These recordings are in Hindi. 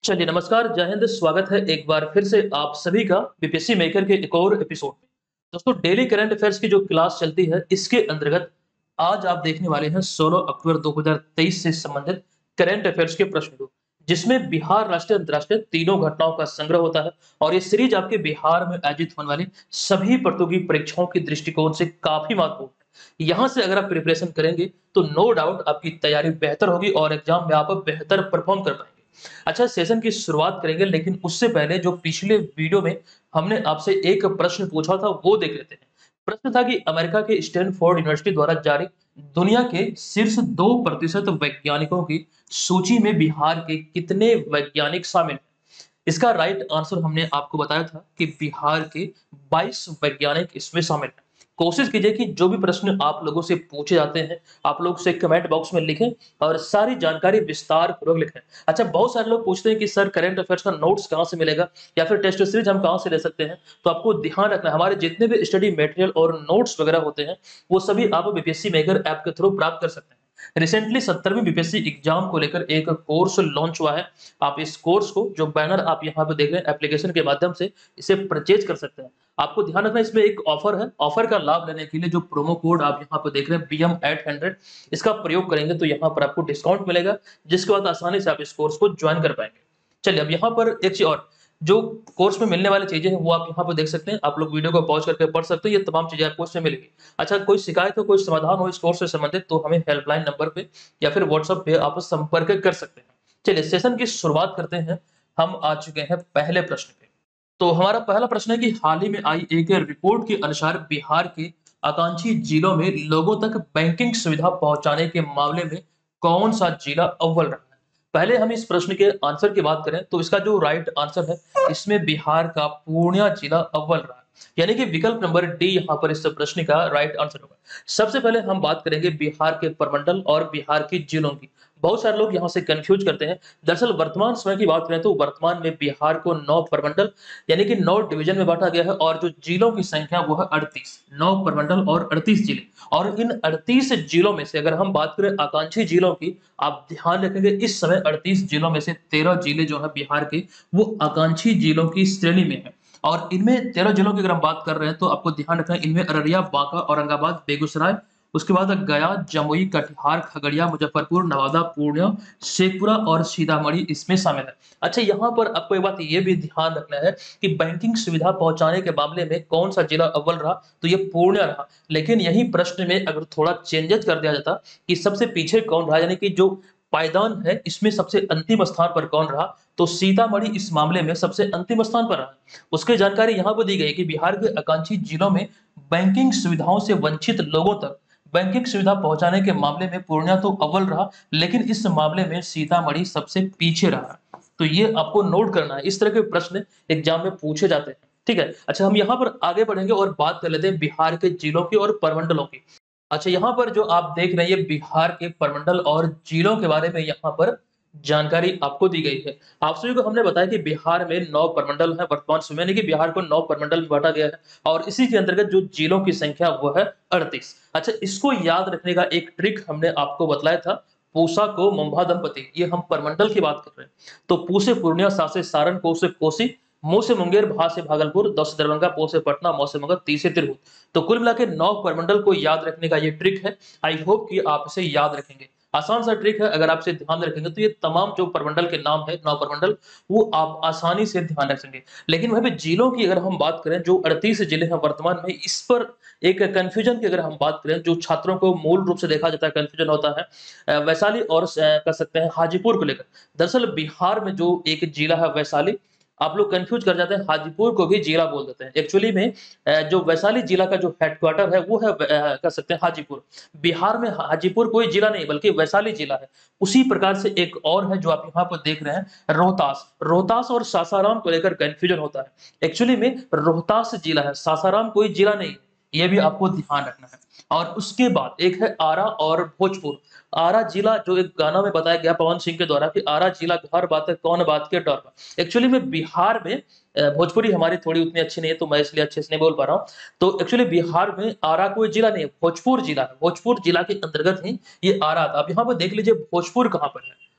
चलिए नमस्कार, जय हिंद, स्वागत है एक बार फिर से आप सभी का बीपीएससी मेकर के एक और एपिसोड में। दोस्तों डेली करंट अफेयर्स की जो क्लास चलती है इसके अंतर्गत आज आप देखने वाले हैं 16 अक्टूबर 2023 से संबंधित करंट अफेयर्स के प्रश्न को, जिसमें बिहार राष्ट्रीय अंतर्राष्ट्रीय तीनों घटनाओं का संग्रह होता है और ये सीरीज आपके बिहार में आयोजित होने वाली सभी प्रतियोगी परीक्षाओं के दृष्टिकोण से काफी महत्वपूर्ण है। यहाँ से अगर आप प्रिपरेशन करेंगे तो नो डाउट आपकी तैयारी बेहतर होगी और एग्जाम में आप बेहतर परफॉर्म कर पाएंगे। अच्छा, सेशन की शुरुआत करेंगे लेकिन उससे पहले जो पिछले वीडियो में हमने आपसे एक प्रश्न पूछा था वो देख लेते हैं। प्रश्न था कि अमेरिका के स्टैनफोर्ड यूनिवर्सिटी द्वारा जारी दुनिया के शीर्ष 2% वैज्ञानिकों की सूची में बिहार के कितने वैज्ञानिक शामिल हैं? इसका राइट आंसर हमने आपको बताया था कि बिहार के 22 वैज्ञानिक इसमें शामिल हैं। कोशिश कीजिए कि जो भी प्रश्न आप लोगों से पूछे जाते हैं आप लोग उसे कमेंट बॉक्स में लिखें और सारी जानकारी विस्तार पूर्वक लिखें। अच्छा, बहुत सारे लोग पूछते हैं कि सर करंट अफेयर्स का नोट्स कहाँ से मिलेगा या फिर टेस्ट सीरीज हम कहाँ से ले सकते हैं। तो आपको ध्यान रखना है हमारे जितने भी स्टडी मटेरियल और नोट्स वगैरह होते हैं वो सभी आप बीपीएससी मेकर ऐप के थ्रू प्राप्त कर सकते हैं। रिसेंटली 70वीं बीपीएससी एग्जाम को लेकर एक कोर्स लॉन्च हुआ है। आप इस कोर्स को जो बैनर आप यहाँ पे देख रहे हैं एप्लीकेशन के माध्यम से इसे परचेज कर सकते हैं। आपको ध्यान रखना इसमें एक ऑफर है। ऑफर का लाभ लेने के लिए जो प्रोमो कोड आप यहाँ पे देख रहे हैं BM800 इसका प्रयोग करेंगे तो यहाँ पर आपको डिस्काउंट मिलेगा, जिसके बाद आसानी से आप इस कोर्स को ज्वाइन कर पाएंगे। चलिए अब यहाँ पर एक चीज और, जो कोर्स में मिलने वाली चीजें हैं वो आप यहाँ पे देख सकते हैं। आप लोग वीडियो को पॉज करके पढ़ सकते हैं, ये तमाम चीजें आपको इसमें मिलेगी। अच्छा, कोई शिकायत हो कोई समाधान हो इस कोर्स से संबंधित तो हमें हेल्पलाइन नंबर पे या फिर व्हाट्सएप पे आप संपर्क कर सकते हैं। चलिए सेशन की शुरुआत करते हैं। हम आ चुके हैं पहले प्रश्न पे। तो हमारा पहला प्रश्न है कि हाल ही में आई एक रिपोर्ट के अनुसार बिहार के आकांक्षी जिलों में लोगों तक बैंकिंग सुविधा पहुंचाने के मामले में कौन सा जिला अव्वल रहा है? पहले हम इस प्रश्न के आंसर की बात करें तो इसका जो राइट आंसर है इसमें बिहार का पूर्णिया जिला अव्वल रहा है। यानी कि विकल्प नंबर डी यहाँ पर इस प्रश्न का राइट आंसर होगा। सबसे पहले हम बात करेंगे बिहार के प्रमंडल और बिहार के जिलों की। बहुत सारे लोग यहाँ से कंफ्यूज करते हैं। दरअसल वर्तमान समय की बात करें तो वर्तमान में बिहार को 9 प्रमंडल यानी कि 9 डिवीजन में बांटा गया है और जो जिलों की संख्या वो है 38, 9 प्रमंडल और 38 जिले। और इन 38 जिलों में से अगर हम बात करें आकांक्षी जिलों की, आप ध्यान रखेंगे इस समय 38 जिलों में से 13 जिले जो है बिहार के वो आकांक्षी जिलों की श्रेणी में है। और इनमें 13 जिलों की अगर हम बात कर रहे हैं तो आपको ध्यान रखना है इनमें अररिया, बांका, औरंगाबाद, बेगूसराय, उसके बाद गया, जमुई, कटिहार, खगड़िया, मुजफ्फरपुर, नवादा, पूर्णिया, शेखपुरा और सीतामढ़ी इसमें शामिल है। अच्छा, यहाँ पर आपको एक बात ये भी ध्यान रखना है कि बैंकिंग सुविधा पहुंचाने के मामले में कौन सा जिला अव्वल रहा, तो ये पूर्णिया रहा। लेकिन यही प्रश्न में अगर थोड़ा चेंजेस कर दिया जाता कि सबसे पीछे कौन रहा, यानी कि जो पायदान है इसमें सबसे अंतिम स्थान पर कौन रहा, तो सीतामढ़ी इस मामले में सबसे अंतिम स्थान पर रहा। उसकी जानकारी यहाँ पर दी गई कि बिहार के आकांक्षी जिलों में बैंकिंग सुविधाओं से वंचित लोगों तक बैंकिंग सुविधा पहुंचाने के मामले में पूर्णिया तो अव्वल रहा, लेकिन इस मामले में सीतामढ़ी सबसे पीछे रहा। तो ये आपको नोट करना है, इस तरह के प्रश्न एग्जाम में पूछे जाते हैं। ठीक है। अच्छा, हम यहाँ पर आगे बढ़ेंगे और बात कर लेते हैं बिहार के जिलों की और प्रमंडलों की। अच्छा, यहाँ पर जो आप देख रहे हैं ये बिहार के प्रमंडल और जिलों के बारे में यहाँ पर जानकारी आपको दी गई है। आप सभी को हमने बताया कि बिहार में 9 प्रमंडल है वर्तमान समय, यानी कि बिहार को 9 प्रमंडल में बांटा गया है और इसी के अंतर्गत जो जिलों की संख्या वो है 38। अच्छा, इसको याद रखने का एक ट्रिक हमने आपको बतलाया था। पूसा को मुंबा दंपति, ये हम प्रमंडल की बात कर रहे हैं। तो पू से पूर्णिया, सा से सारण, को से कोसी, मू से मुंगेर, भा से भागलपुर, द से दरभंगा, पो से पटना, मौ से मगध, ती से तिरहुत। तो कुल मिला के 9 प्रमंडल को याद रखने का ये ट्रिक है। आई होप कि आप इसे याद रखेंगे। आसान सा ट्रिक है, अगर आप इसे ध्यान रखेंगे तो ये तमाम जो प्रमंडल के नाम है 9 प्रमंडल वो आप आसानी से ध्यान रख सकेंगे। लेकिन वहीं पे जिलों की अगर हम बात करें, जो 38 जिले हैं वर्तमान में, इस पर एक कंफ्यूजन की अगर हम बात करें, जो छात्रों को मूल रूप से देखा जाता है कंफ्यूजन होता है वैशाली और कह सकते हैं हाजीपुर को लेकर। दरअसल बिहार में जो एक जिला है वैशाली, आप लोग कंफ्यूज कर जाते हैं, हाजीपुर को भी जिला बोल देते हैं। एक्चुअली में जो वैशाली जिला का जो हेडक्वार्टर है वो है कह सकते हैं हाजीपुर। बिहार में हाजीपुर कोई जिला नहीं बल्कि वैशाली जिला है। उसी प्रकार से एक और है जो आप यहाँ पर देख रहे हैं रोहतास। रोहतास और सासाराम को लेकर कंफ्यूजन होता है। एक्चुअली में रोहतास जिला है, सासाराम कोई जिला नहीं, ये भी आपको ध्यान रखना है। और उसके बाद एक है आरा और भोजपुर। आरा जिला जो एक गाना में बताया गया पवन सिंह के द्वारा कि आरा जिला घर बात है कौन बात के डर। एक्चुअली में बिहार में भोजपुरी हमारी थोड़ी उतनी अच्छी नहीं है तो मैं इसलिए अच्छे से नहीं बोल पा रहा हूँ। तो एक्चुअली बिहार में आरा कोई जिला नहीं है, भोजपुर जिला है। भोजपुर जिला के अंतर्गत ही ये आरा था। अब यहाँ पर देख लीजिए भोजपुर कहाँ पर है।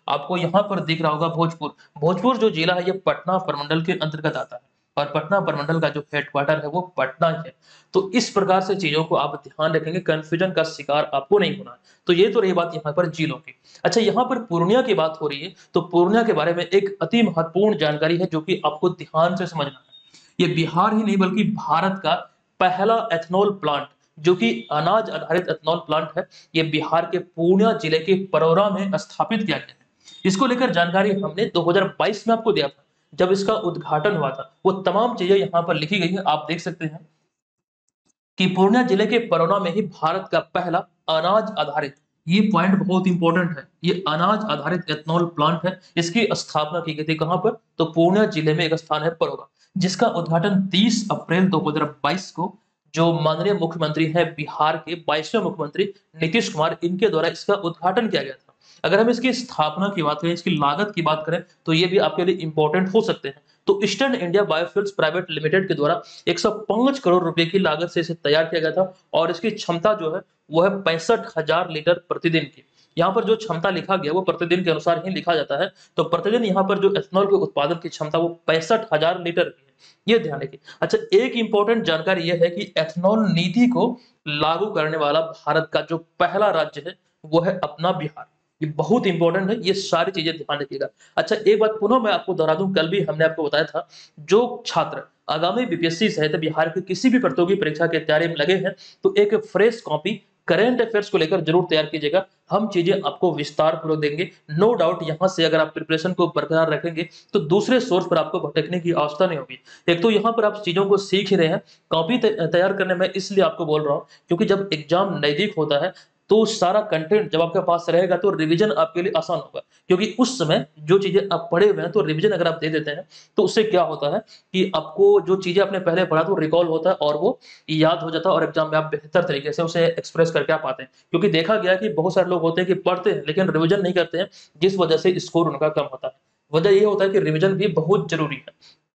आपको यहाँ पर दिख रहा होगा भोजपुर। भोजपुर जो जिला है ये पटना प्रमंडल के अंतर्गत आता है और पटना प्रमंडल का जो हेडक्वार्टर है वो पटना ही है। तो इस प्रकार से चीजों को आप ध्यान रखेंगे, कंफ्यूजन का शिकार आपको नहीं होना है। तो ये तो रही बात यहाँ पर जिलों की। अच्छा, यहाँ पर पूर्णिया की बात हो रही है, तो पूर्णिया के बारे में एक अति महत्वपूर्ण जानकारी है जो कि आपको ध्यान से समझना है। ये बिहार ही नहीं बल्कि भारत का पहला एथनॉल प्लांट, जो कि अनाज आधारित एथनॉल प्लांट है, ये बिहार के पूर्णिया जिले के परौरा में स्थापित किया गया है। इसको लेकर जानकारी हमने 2022 में आपको दिया था, जब इसका उद्घाटन हुआ था। वो तमाम चीजें यहाँ पर लिखी गई है, आप देख सकते हैं कि पूर्णिया जिले के परौना में ही भारत का पहला अनाज आधारित, ये पॉइंट बहुत इंपॉर्टेंट है, ये अनाज आधारित एथनॉल प्लांट है। इसकी स्थापना की गई थी कहां पर, तो पूर्णिया जिले में एक स्थान है परौना, जिसका उद्घाटन 30 अप्रैल 2022 को जो माननीय मुख्यमंत्री है बिहार के 22वें मुख्यमंत्री नीतीश कुमार, इनके द्वारा इसका उद्घाटन किया गया था। अगर हम इसकी स्थापना की बात करें, इसकी लागत की बात करें, तो ये भी आपके लिए इंपॉर्टेंट हो सकते हैं। तो Eastern India Biofuels Private Limited के द्वारा 105 करोड़ रुपए की लागत से इसे तैयार किया गया था और इसकी क्षमता जो है वो है 65,000 लीटर प्रतिदिन की। यहाँ पर जो क्षमता लिखा गया वो प्रतिदिन के अनुसार ही लिखा जाता है, तो प्रतिदिन यहाँ पर जो एथनॉल के उत्पादन की क्षमता वो 65,000 लीटर की है, ये ध्यान रखिए। अच्छा, एक इंपॉर्टेंट जानकारी यह है कि एथनॉल नीति को लागू करने वाला भारत का जो पहला राज्य है वो है अपना बिहार। ये बहुत इंपॉर्टेंट है, ये सारी चीजें ध्यान रखिएगा। अच्छा, एक बात पुनः मैं आपको दोहरा दूं, कल भी हमने आपको बताया था, जो छात्र आगामी बीपीएससी सहित बिहार की किसी भी प्रतियोगी परीक्षा की तैयारी में लगे हैं, तो एक फ्रेश कॉपी करंट अफेयर्स को लेकर जरूर तैयार कीजिएगा। हम चीजें आपको विस्तार पूर्वक देंगे। नो डाउट यहाँ से अगर आप प्रिपरेशन को बरकरार रखेंगे तो दूसरे सोर्स पर आपको भटकने की आवश्यकता नहीं होगी। एक तो यहाँ पर आप चीजों को सीख ही रहे हैं, कॉपी तैयार करने में इसलिए आपको बोल रहा हूँ क्योंकि जब एग्जाम नजदीक होता है तो सारा कंटेंट जब आपके पास रहेगा तो रिवीजन आपके लिए आसान होगा, क्योंकि उस समय जो चीजें आप पढ़े हुए हैं तो रिवीजन अगर आप दे देते हैं तो उससे क्या होता है कि आपको जो चीजें आपने पहले पढ़ा तो रिकॉल होता है और वो याद हो जाता है और एग्जाम में आप बेहतर तरीके से उसे एक्सप्रेस करके आ पाते हैं। क्योंकि देखा गया कि बहुत सारे लोग होते हैं कि पढ़ते हैं लेकिन रिविजन नहीं करते हैं, जिस वजह से स्कोर उनका कम होता है। वजह ये होता है कि रिविजन भी बहुत जरूरी है,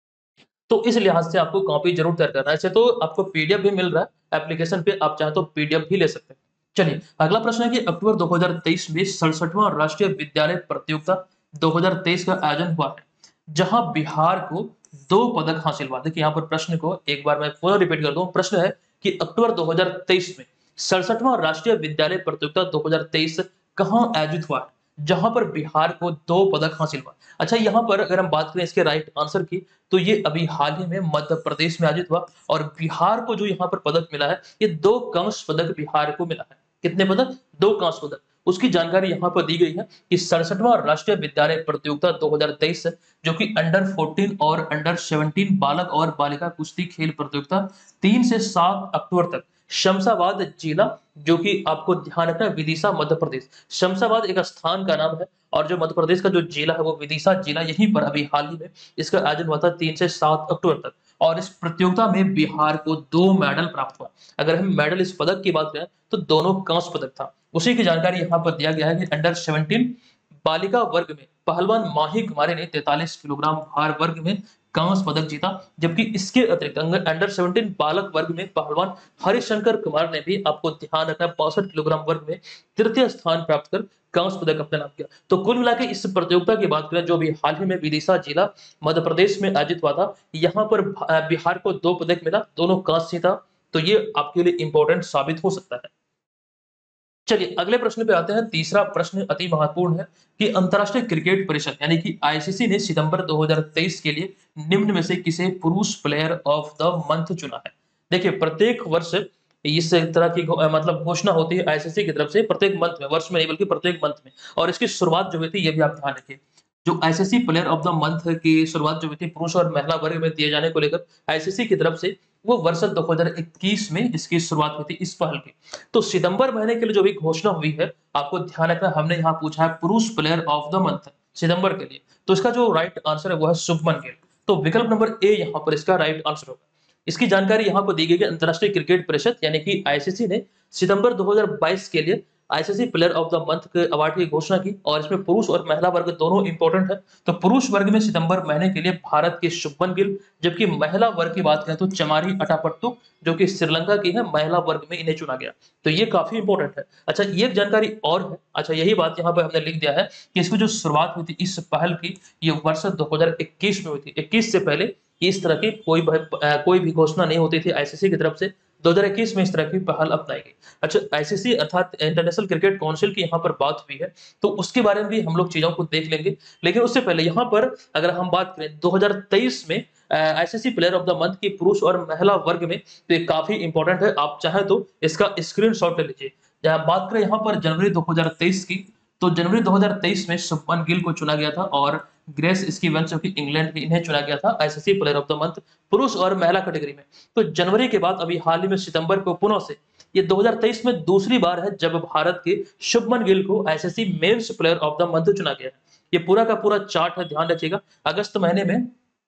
तो इस लिहाज से आपको कॉपी जरूर तैयार करना है। ऐसे तो आपको पीडीएफ भी मिल रहा है एप्लीकेशन पे, आप चाहें तो पीडीएफ भी ले सकते हैं। चलिए, अगला प्रश्न है कि अक्टूबर 2023 में 67वां राष्ट्रीय विद्यालय प्रतियोगिता 2023 का आयोजन हुआ है, जहां बिहार को 2 पदक हासिल हुआ। देखिए यहाँ पर प्रश्न को एक बार मैं पुनः रिपीट कर दूं। प्रश्न है कि अक्टूबर 2023 में 67वां राष्ट्रीय विद्यालय प्रतियोगिता 2023 कहां आयोजित हुआ है, जहां पर बिहार को 2 पदक हासिल हुआ। अच्छा, यहाँ पर अगर हम बात करें इसके राइट आंसर की, तो ये अभी हाल ही में मध्य प्रदेश में आयोजित हुआ और बिहार को जो यहाँ पर पदक मिला है, ये 2 कांस्य पदक बिहार को मिला है। कितने पदक? 2 कांस्य पदक। उसकी जानकारी यहाँ पर दी गई है कि 67वां राष्ट्रीय विद्यालय प्रतियोगिता 2023 जो कि अंडर 14 और अंडर 17 बालक और बालिका कुश्ती खेल प्रतियोगिता 3 से 7 अक्टूबर तक शमशाबाद जिला, जो कि आपको ध्यान रखना है विदिशा मध्य प्रदेश, शमशाबाद एक स्थान का नाम है और जो मध्य प्रदेश का जो जिला है वो विदिशा जिला, यहीं पर अभी हाल ही में इसका आयोजन हुआ था 3 से 7 अक्टूबर तक। और इस प्रतियोगिता में बिहार को 2 मेडल प्राप्त हुआ। अगर हम मेडल इस पदक की बात करें तो दोनों कांस्य पदक था। उसी की जानकारी यहाँ पर दिया गया है कि अंडर 17 बालिका वर्ग में पहलवान माही कुमारी ने 43 किलोग्राम भार वर्ग में कांस्य पदक जीता, जबकि इसके अतिरिक्त अंडर 17 बालक वर्ग में पहलवान हरिशंकर कुमार ने भी, आपको ध्यान रखना है, 62 किलोग्राम वर्ग में तृतीय स्थान प्राप्त कर कांस्य पदक अपने नाम किया। तो कुल मिलाकर इस प्रतियोगिता की बात करें जो भी हाल ही में विदिशा जिला मध्य प्रदेश में आयोजित हुआ था, यहाँ पर बिहार को 2 पदक मिला, दोनों कांस्य था। तो ये आपके लिए इंपॉर्टेंट साबित हो सकता है। चलिए अगले प्रश्न पे आते हैं। तीसरा प्रश्न अति महत्वपूर्ण है कि अंतरराष्ट्रीय क्रिकेट परिषद यानी कि आईसीसी ने सितंबर 2023 के लिए निम्न में से किसे पुरुष प्लेयर ऑफ द मंथ चुना है। देखिए, प्रत्येक वर्ष इस तरह की मतलब घोषणा होती है आईसीसी की तरफ से, प्रत्येक मंथ में, वर्ष में नहीं बल्कि प्रत्येक मंथ में, और इसकी शुरुआत जो हुई थी ये भी आप ध्यान रखिए। जो ICC player of the month की शुरुआत जो हुई थी पुरुष और महिला वर्ग में दिए जाने को लेकर आईसीसी की तरफ से, वो वर्ष 2021 में इसकी शुरुआत हुई थी इस पहल की। तो सितंबर महीने के लिए जो भी घोषणा हुई है, आपको ध्यान रखना, हमने यहाँ पूछा है पुरुष प्लेयर ऑफ द मंथ सितंबर के लिए, तो इसका जो राइट आंसर है वो है शुभमन गिल। तो विकल्प नंबर ए यहाँ पर इसका राइट आंसर होगा। इसकी जानकारी यहाँ पर दी गई है अंतरराष्ट्रीय क्रिकेट परिषद यानी कि आईसीसी ने सितंबर 2022 के लिए ICC player of the month के अवार्ड की घोषणा की और इसमें पुरुष और महिला वर्ग दोनों इंपॉर्टेंट है। तो पुरुष वर्ग में सितंबर महीने के लिए भारत के शुभमन गिल, जबकि महिला वर्ग की बात करें तो चमारी अटापट्टू जो कि श्रीलंका की है, महिला वर्ग में इन्हें चुना गया। तो ये काफी इंपॉर्टेंट है। अच्छा, ये एक जानकारी और है। अच्छा, यही बात यहाँ पर हमने लिख दिया है कि इसकी जो शुरुआत हुई थी इस पहल की, ये वर्ष 2021 में हुई थी। 21 से पहले इस तरह की कोई भी घोषणा नहीं होती थी आईसीसी की तरफ से। 2021 में इस तरह की पहल अपनाई गई। अच्छा, आईसीसी अर्थात इंटरनेशनल क्रिकेट काउंसिल की यहाँ पर बात हुई है, तो उसके बारे में भी हम लोग चीजों को देख लेंगे। लेकिन उससे पहले यहाँ पर अगर हम बात करें 2023 में ICC player of the month की पुरुष और महिला वर्ग में, तो ये काफी इंपॉर्टेंट है। आप चाहें तो इसका स्क्रीनशॉट ले लीजिए। जहां बात करें यहाँ पर जनवरी 2023 की, तो जनवरी 2023 में शुभमन गिल को चुना गया था और ग्रेस स्टीवंस जो कि इंग्लैंड की, इन्हें चुना गया था ICC player of the month पुरुष और महिला कैटेगरी में। तो जनवरी के बाद अभी हाल ही में सितंबर को पुनः से ये 2023 में दूसरी बार है जब भारत के शुभमन गिल को ICC men's player of the month चुना गया है। ये पूरा का पूरा चार्ट है, ध्यान रखिएगा, अगस्त महीने में।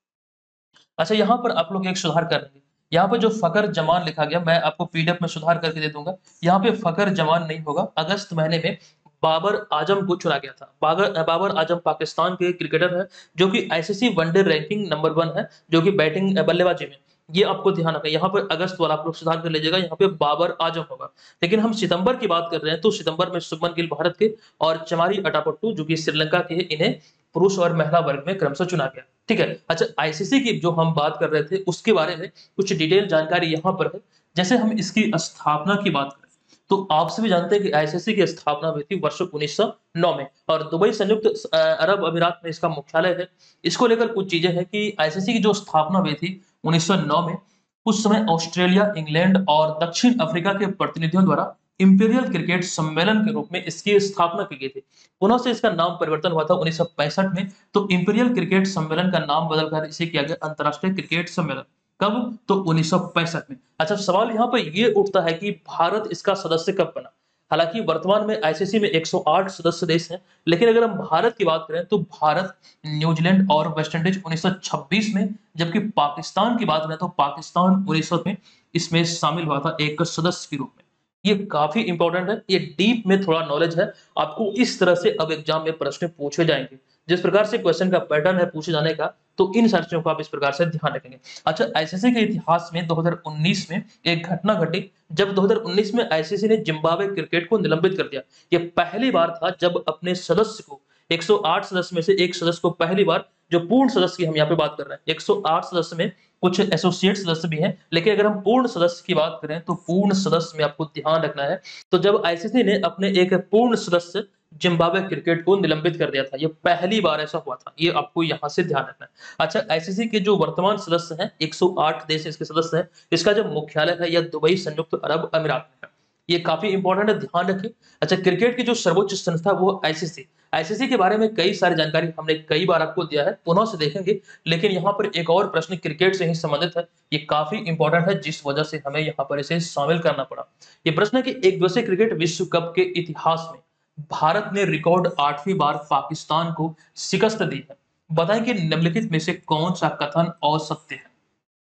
अच्छा, यहाँ पर आप लोग एक सुधार कर लेंगे। यहाँ पे जो फकर जमान लिखा गया, मैं आपको पीडीएफ में सुधार करके दे दूंगा। यहाँ पे फकर जमान नहीं होगा। अगस्त महीने में बाबर आजम को चुना गया था। बाबर आजम पाकिस्तान के क्रिकेटर है जो कि आईसीसी वनडे रैंकिंग नंबर 1 है, जो कि बैटिंग बल्लेबाजी में। ये आपको ध्यान रखना, यहाँ पर अगस्त वाला आप लोग सुधार कर लीजिएगा, यहाँ पे बाबर आजम होगा। लेकिन हम सितंबर की बात कर रहे हैं, तो सितंबर में शुभमन गिल भारत के और चमारी अटापट्टू जो कि श्रीलंका के, इन्हें पुरुष और महिला वर्ग में क्रमशः चुना गया। ठीक है। अच्छा, आईसीसी की जो हम बात कर रहे थे उसके बारे में कुछ डिटेल जानकारी यहाँ पर है। जैसे हम इसकी स्थापना की बात करें, तो आप सभी जानते हैं कि आईसीसी की स्थापना हुई थी वर्ष 1909 में और दुबई संयुक्त अरब अमीरात में इसका मुख्यालय है। इसको लेकर कुछ चीजें हैं कि आईसीसी की जो स्थापना हुई थी 1909 में, उस समय ऑस्ट्रेलिया, इंग्लैंड और दक्षिण अफ्रीका के प्रतिनिधियों द्वारा इंपीरियल क्रिकेट सम्मेलन के रूप में इसकी स्थापना की गई थी। पुनः से इसका नाम परिवर्तन हुआ था 1965 में, तो इंपीरियल क्रिकेट सम्मेलन का नाम बदलकर इसे किया गया अंतरराष्ट्रीय क्रिकेट सम्मेलन। कब? तो 1965 में। अच्छा, सवाल यहाँ पर ये उठता है कि भारत इसका सदस्य कब बना। हालांकि वर्तमान में आईसीसी में 108 सदस्य देश हैं, लेकिन अगर हम भारत की बात करें तो भारत, न्यूजीलैंड और वेस्टइंडीज 1926 में, जबकि पाकिस्तान की बात करें तो पाकिस्तान 1900 में इसमें शामिल हुआ था एक सदस्य के रूप में। ये काफी इंपॉर्टेंट है, ये डीप में थोड़ा नॉलेज है। आपको इस तरह से अब एग्जाम में प्रश्न पूछे जाएंगे, जिस प्रकार से क्वेश्चन का पैटर्न है पूछे जाने का, तो इन सारी चीजों को आप इस प्रकार से ध्यान रखेंगे। अच्छा, आईसीसी के इतिहास में 2019 में एक घटना घटी जब 2019 में आईसीसी ने जिम्बाब्वे क्रिकेट को निलंबित कर दिया। ये पहली बार था जब अपने सदस्य को, 108 सदस्य में से एक सदस्य को पहली बार, जो पूर्ण सदस्य की हम यहाँ पे बात कर रहे हैं, 108 सदस्य में कुछ एसोसिएट सदस्य भी हैं, लेकिन अगर हम पूर्ण सदस्य की बात करें तो पूर्ण सदस्य में आपको ध्यान रखना है। तो जब आईसीसी ने अपने एक पूर्ण सदस्य जिम्बाब्वे क्रिकेट को निलंबित कर दिया था, ये पहली बार ऐसा हुआ था, ये आपको यहाँ से ध्यान रखना है। अच्छा, आईसीसी के जो वर्तमान सदस्य हैं, 108 देश इसके सदस्य हैं, इसका जो मुख्यालय है यह दुबई संयुक्त अरब अमीरात में है। ये काफी इंपॉर्टेंट है, ध्यान रखें। अच्छा, क्रिकेट की जो सर्वोच्च संस्था वो आईसीसी। आईसीसी के बारे में कई सारी जानकारी हमने कई बार आपको दिया है, पुनः से देखेंगे। लेकिन यहाँ पर एक और प्रश्न क्रिकेट से ही संबंधित है, ये काफी इंपॉर्टेंट है, जिस वजह से हमें यहाँ पर इसे शामिल करना पड़ा। ये प्रश्न है कि एक दिवसीय क्रिकेट विश्व कप के इतिहास में भारत ने रिकॉर्ड 8वीं बार पाकिस्तान को शिकस्त दी है। बताएं कि निम्नलिखित में से कौन सा कथन असत्य है।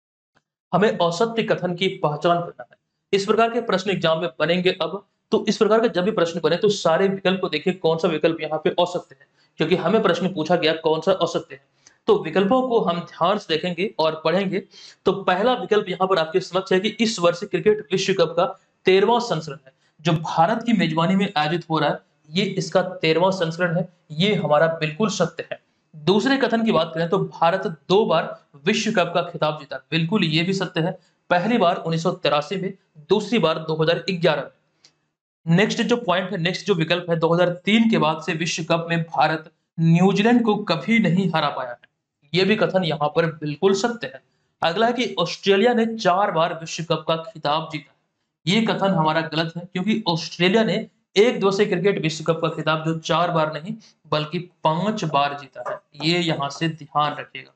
हमें असत्य कथन की पहचान करना है। इस प्रकार के प्रश्न एग्जाम में बनेंगे अब, तो इस प्रकार के जब भी प्रश्न बने तो सारे विकल्प को देखिए कौन सा विकल्प यहाँ पे असत्य है, क्योंकि हमें प्रश्न पूछा गया कौन सा असत्य है। तो विकल्पों को हम ध्यान से देखेंगे और पढ़ेंगे। तो पहला विकल्प यहाँ पर आपके समक्ष है कि इस वर्ष क्रिकेट विश्व कप का 13वां संस्करण है, जो भारत की मेजबानी में आयोजित हो रहा है, ये इसका 13वां संस्करण है। ये हमारा बिल्कुल सत्य है। दूसरे कथन की बात करें तो भारत 2 बार विश्व कप का खिताब जीता, बिल्कुल ये भी सत्य है। पहली बार 1983 में, दूसरी बार 2011 में। नेक्स्ट जो पॉइंट है, नेक्स्ट जो विकल्प है, 2003 के बाद से विश्व कप में भारत न्यूजीलैंड को कभी नहीं हरा पाया है। यह भी कथन यहाँ पर बिल्कुल सत्य है। अगला है कि ऑस्ट्रेलिया ने 4 बार विश्व कप का खिताब जीता। ये कथन हमारा गलत है, क्योंकि ऑस्ट्रेलिया ने एक दिवसीय क्रिकेट विश्व कप का खिताब जो 4 बार नहीं बल्कि 5 बार जीता है। ये यहाँ से ध्यान रखिएगा।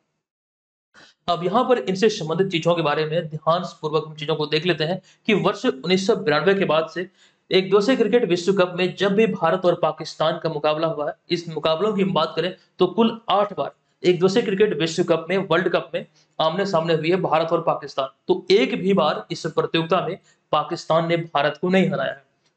अब यहाँ पर इनसे संबंधित चीजों के बारे में ध्यान पूर्वक हम चीजों को देख लेते हैं कि वर्ष 1992 के बाद से एक दिवसीय क्रिकेट विश्व कप में जब भी भारत और पाकिस्तान का मुकाबला हुआ है, इस मुकाबलों की बात करें तो कुल 8 बार एक दिवसीय क्रिकेट विश्व कप में, वर्ल्ड कप में आमने सामने हुई है भारत और पाकिस्तान। तो एक भी बार इस प्रतियोगिता में पाकिस्तान ने भारत को नहीं हराया है।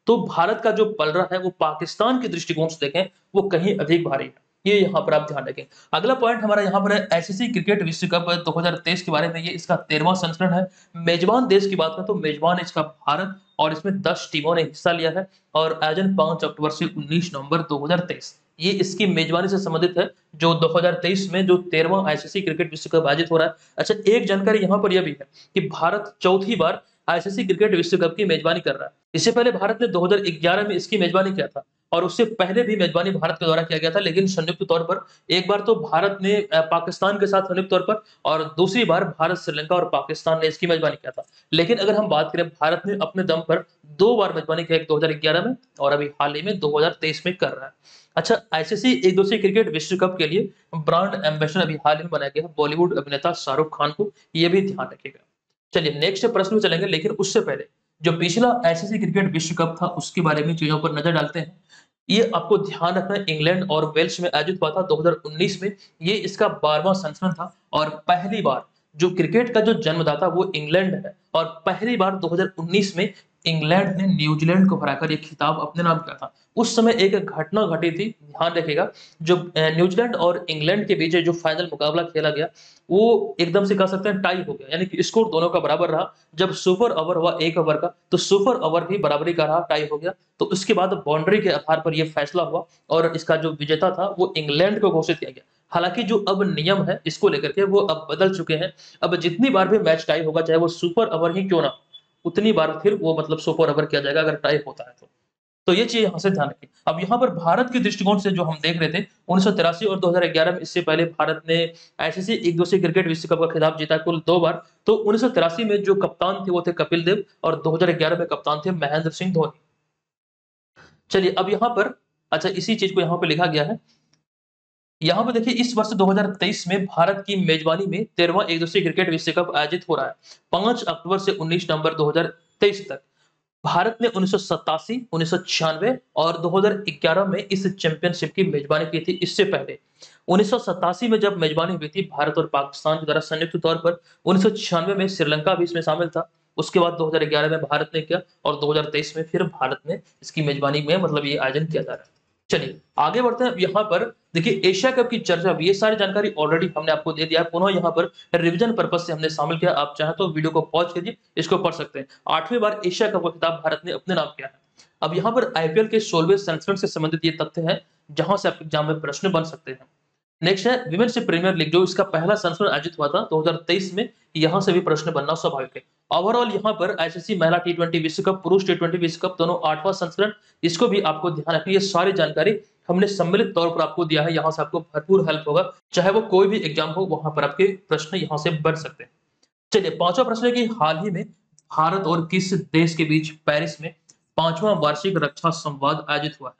तो भारत का जो पलड़ा है वो पाकिस्तान के दृष्टिकोण से देखें वो कहीं अधिक भारी है। ये यहाँ पर आप ध्यान रखें। अगला पॉइंट हमारा यहाँ पर है आईसीसी क्रिकेट विश्व कप 2023 के बारे में। ये इसका 13वां संस्करण है। मेजबान देश की बात करें तो मेजबान इसका भारत और इसमें 10 टीमों ने हिस्सा लिया है और आयोजन 5 अक्टूबर से 19 नवंबर 2023 ये इसकी मेजबानी से संबंधित है, जो 2023 में जो 13वां आईसीसी क्रिकेट विश्व कप आयोजित हो रहा है। अच्छा, एक जानकारी यहाँ पर यह भी है कि भारत चौथी बार आईसीसी क्रिकेट विश्व कप की मेजबानी कर रहा है। इससे पहले भारत ने 2011 में इसकी मेजबानी किया था और उससे पहले भी मेजबानी भारत के द्वारा किया गया था, लेकिन संयुक्त तौर पर एक बार तो भारत ने पाकिस्तान के साथ संयुक्त तौर पर और दूसरी बार भारत, श्रीलंका और पाकिस्तान ने इसकी मेजबानी किया था। लेकिन अगर हम बात करें, भारत ने अपने दम पर 2 बार मेजबानी किया, एक 2011 में और अभी हाल ही में 2023 में कर रहा है। अच्छा, आईसीसी एक दिवसीय क्रिकेट विश्व कप के लिए ब्रांड एम्बेसडर अभी हाल ही में बनाया गया है बॉलीवुड अभिनेता शाहरुख खान को, ये भी ध्यान रखिएगा। चलिए नेक्स्ट प्रश्न में चलेंगे, लेकिन उससे पहले जो पिछला आईसीसी क्रिकेट विश्व कप था उसके बारे में चीजों पर नजर डालते हैं। ये आपको ध्यान रखना है, इंग्लैंड और वेल्स में आयोजित हुआ था 2019 में। ये इसका 12वां संस्करण था और पहली बार जो क्रिकेट का जो जन्मदाता वो इंग्लैंड है और पहली बार 2019 में इंग्लैंड ने न्यूजीलैंड को हराकर ये खिताब अपने नाम किया था। उस समय एक घटना घटी थी, ध्यान रखिएगा। जो न्यूजीलैंड और इंग्लैंड के बीच जो फाइनल मुकाबला खेला गया वो एकदम से कह सकते हैं टाई हो गया, यानी कि स्कोर दोनों का बराबर रहा। जब सुपर ओवर हुआ 1 ओवर का तो सुपर ओवर भी बराबरी का रहा, टाई हो गया। तो उसके बाद बाउंड्री के आधार पर यह फैसला हुआ और इसका जो विजेता था वो इंग्लैंड को घोषित किया गया। हालांकि जो अब नियम है इसको लेकर के वो अब बदल चुके हैं। अब जितनी बार भी मैच टाई होगा, चाहे वो सुपर ओवर ही क्यों ना, उतनी बार फिर वो मतलब सुपर ओवर किया जाएगा अगर टाई होता है तो ये चीज यहाँ से ध्यान रखिए। अब यहाँ पर भारत के दृष्टिकोण से जो हम देख रहे थे 1983 और 2011 में, इससे पहले भारत ने आईसीसी एक दिवसीय क्रिकेट विश्व कप का खिताब जीता कुल 2 बार। तो 1983 में जो कप्तान थे वो थे कपिल देव और 2011 में कप्तान थे महेंद्र सिंह धोनी। चलिए अब यहाँ पर, अच्छा इसी चीज को यहाँ पे लिखा गया है। यहाँ पे देखिए इस वर्ष 2023 में भारत की मेजबानी में 13वां एक दिवसीय क्रिकेट विश्व कप आयोजित हो रहा है 5 अक्टूबर से 19 नवंबर 2023 तक। भारत ने 1987, 1996 और 2011 में इस चैंपियनशिप की मेजबानी की थी। इससे पहले 1987 में जब मेजबानी हुई थी भारत और पाकिस्तान के द्वारा संयुक्त तौर पर, 1996 में श्रीलंका भी इसमें शामिल था। उसके बाद 2011 में भारत ने किया और 2023 में फिर भारत ने इसकी मेजबानी में मतलब ये आयोजन किया जा रहा है। चलिए आगे बढ़ते हैं। यहाँ पर देखिए एशिया कप की चर्चा, ये सारी जानकारी ऑलरेडी हमने आपको दे दिया है, पुनः यहाँ पर रिवीजन पर्पज से हमने शामिल किया। आप चाहें तो वीडियो को पॉज कीजिए, इसको पढ़ सकते हैं। 8वीं बार एशिया कप का खिताब भारत ने अपने नाम किया है। अब यहाँ पर आईपीएल के 16वें संस्करण से संबंधित ये तथ्य है जहां से आपके एग्जाम में प्रश्न बन सकते हैं। नेक्स्ट है विमेन्स प्रीमियर लीग, जो इसका पहला संस्करण आयोजित हुआ था 2023 में, यहां से भी प्रश्न बनना स्वाभाविक है। ओवरऑल यहाँ पर आईसीसी महिला टी20 विश्व कप, पुरुष टी20 विश्व कप, दोनों 8वां संस्करण, इसको भी आपको ध्यान रखना। ये सारी जानकारी हमने सम्मिलित तौर पर आपको दिया है, यहाँ से आपको भरपूर हेल्प होगा, चाहे वो कोई भी एग्जाम हो, वहां पर आपके प्रश्न यहाँ से बन सकते हैं। चलिए 5वां प्रश्न है कि हाल ही में भारत और किस देश के बीच पेरिस में 5वां वार्षिक रक्षा संवाद आयोजित हुआ है।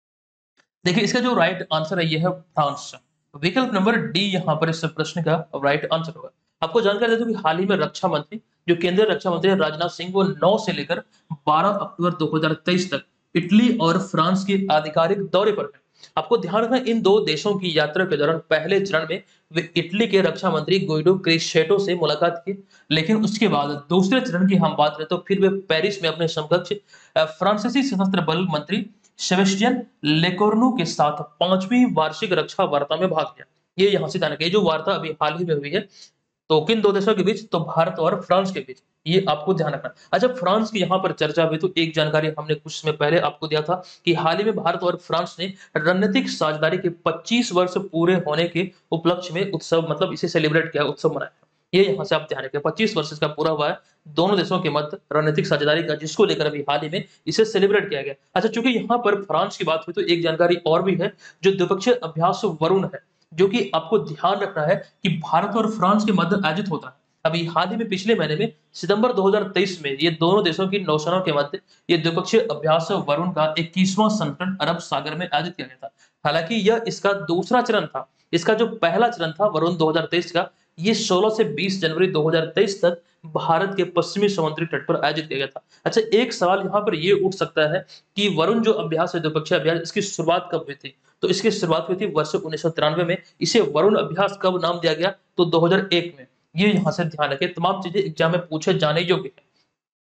देखिए इसका जो राइट आंसर है ये है फ्रांस। विकल्प नंबर डी यहाँ पर इस प्रश्न का राइट आंसर होगा। आपको जानकारी दे दूं कि हाल ही में रक्षा मंत्री, जो केंद्रीय रक्षा मंत्री राजनाथ सिंह, वो 9 से लेकर 12 अक्टूबर 2023 तक इटली और फ्रांस के आधिकारिक दौरे पर है। आपको ध्यान रखना इन दो देशों की यात्रा के दौरान पहले चरण में वे इटली के रक्षा मंत्री गुइडो क्रिस्चेटो से मुलाकात की, लेकिन उसके बाद दूसरे चरण की हम बात करें तो फिर वे पेरिस में अपने समकक्ष फ्रांसीसी सशस्त्र बल मंत्री सेबेस्टियन लेकोर्नु के साथ 5वीं वार्षिक रक्षा वार्ता में भाग लिया। ये यहाँ से जाना, जो वार्ता अभी हाल ही में हुई है तो किन दो देशों के बीच, तो भारत और फ्रांस के बीच, ये आपको ध्यान रखना। अच्छा फ्रांस की यहाँ पर चर्चा हुई तो एक जानकारी हमने कुछ समय पहले आपको दिया था कि हाल ही में भारत और फ्रांस ने रणनीतिक साझेदारी के 25 वर्ष पूरे होने के उपलक्ष्य में उत्सव, मतलब इसे सेलिब्रेट किया, उत्सव मनाया। ये यहाँ से आप ध्यान रखें, 25 वर्ष इसका पूरा हुआ है दोनों देशों के मध्य रणनीतिक साझेदारी का, जिसको लेकर अभी हाल ही में इसे सेलिब्रेट किया गया। अच्छा चूंकि यहाँ पर फ्रांस की बात हुई तो एक जानकारी और भी है, जो द्विपक्षीय अभ्यास वरुण है, जो कि आपको ध्यान रखना है कि भारत और फ्रांस के मध्य आयोजित होता है। अभी हाल ही में पिछले महीने में सितंबर 2023 में ये दोनों देशों की नौसेनाओं के मध्य ये द्विपक्षीय अभ्यास वरुण का 21वां संस्करण अरब सागर में आयोजित किया गया था। हालांकि यह इसका दूसरा चरण था। इसका जो पहला चरण था वरुण 2023 का, ये 16 से 20 जनवरी 2023 तक भारत के पश्चिमी समुद्री तट पर आयोजित किया गया था। अच्छा एक सवाल यहाँ पर ये उठ सकता है कि वरुण जो अभ्यास है, द्विपक्षीय अभ्यास, इसकी शुरुआत कब हुई थी, तो इसकी शुरुआत हुई थी वर्ष 1993 में। इसे वरुण अभ्यास कब नाम दिया गया, तो 2001 में। ये यहाँ से ध्यान रखें, तमाम चीजें एग्जाम में पूछे जाने योग्य है।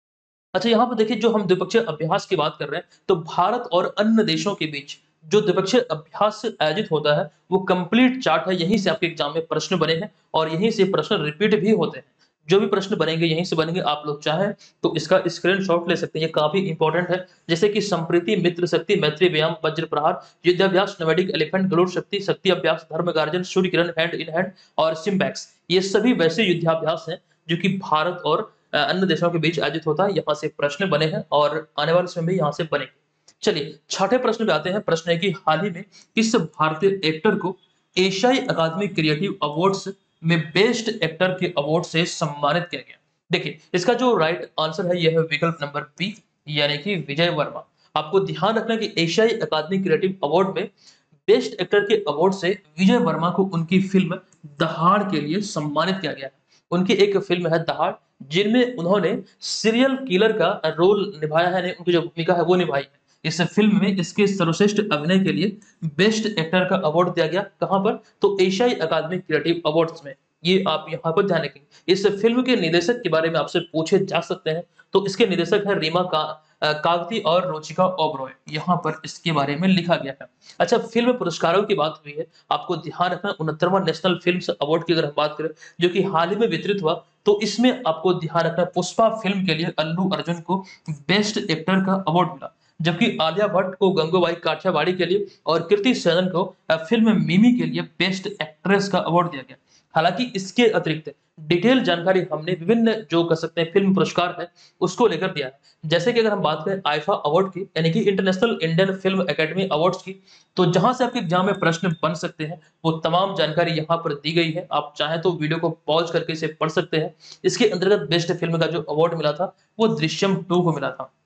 अच्छा, यहाँ पे देखिए जो हम द्विपक्षीय अभ्यास की बात कर रहे हैं, तो भारत और अन्य देशों के बीच जो द्विपक्षीय अभ्यास आयोजित होता है, वो कंप्लीट चार्ट है, यहीं से आपके एग्जाम में प्रश्न बने हैं और यहीं से प्रश्न रिपीट भी होते हैं। जो भी प्रश्न बनेंगे यहीं से बनेंगे, आप लोग चाहें तो इसका स्क्रीनशॉट ले सकते हैं, ये काफ़ी इंपॉर्टेंट है। जैसे कि संप्रीति, मित्र शक्ति, मैत्री व्यायाम, वज्र प्रहार, युद्धाभ्यास, नोमैडिक एलिफेंट, गरुड़ शक्ति, शक्ति अभ्यास, Dharma guardian, Surya Kiran, hand in hand और सिम्बैक्स। ये सभी वैसे युद्धाभ्यास हैं जो कि भारत और अन्य देशों के बीच आयोजित होता है। यहाँ से प्रश्न बने हैं और आने वाले समय में यहाँ से बनेंगे। चलिए छठे प्रश्न पे आते हैं। प्रश्न है कि हाल ही में किस भारतीय एक्टर को एशियाई अकादमी क्रिएटिव अवार्ड्स में बेस्ट एक्टर के अवार्ड से सम्मानित किया गया? देखिए इसका जो राइट आंसर है यह है विकल्प नंबर बी, यानी कि विजय वर्मा। आपको ध्यान रखना कि एशियाई अकादमी क्रिएटिव अवार्ड में बेस्ट एक्टर के अवार्ड से विजय वर्मा को उनकी फिल्म दहाड़ के लिए सम्मानित किया गया है। उनकी एक फिल्म है दहाड़, जिनमें उन्होंने सीरियल किलर का रोल निभाया है, यानी उनकी जो भूमिका है वो निभाई है। इस फिल्म में इसके सर्वश्रेष्ठ अभिनय के लिए बेस्ट एक्टर का अवार्ड दिया गया। कहां पर? तो एशियाई अकादमी क्रिएटिव अवार्ड्स में। ये आप यहाँ पर ध्यान रखेंगे। इस फिल्म के निर्देशक के बारे में आपसे पूछे जा सकते हैं, तो इसके निर्देशक है रीमा कागती और रुचिका ओबरॉय। यहाँ पर इसके बारे में लिखा गया है। अच्छा, फिल्म पुरस्कारों की बात हुई है, आपको ध्यान रखना 69वां नेशनल फिल्म अवार्ड की अगर हम बात करें जो कि हाल ही में वितरित हुआ, तो इसमें आपको ध्यान रखना पुष्पा फिल्म के लिए अल्लू अर्जुन को बेस्ट एक्टर का अवार्ड मिला, जबकि आलिया भट्ट को गंगूबाई काठियावाड़ी के लिए और कृति सेनन को फिल्म मिमी के लिए बेस्ट एक्ट्रेस का अवार्ड दिया गया। हालांकि इसके अतिरिक्त डिटेल जानकारी हमने विभिन्न जो कह सकते हैं फिल्म पुरस्कार है उसको लेकर दिया है। जैसे कि अगर हम बात करें आईफा अवार्ड की, यानी कि International Indian Film Academy Awards की, तो जहां से आपके एग्जाम में प्रश्न बन सकते हैं वो तमाम जानकारी यहाँ पर दी गई है। आप चाहें तो वीडियो को पॉज करके इसे पढ़ सकते हैं। इसके अंतर्गत बेस्ट फिल्म का जो अवार्ड मिला था वो दृश्यम 2 को मिला था।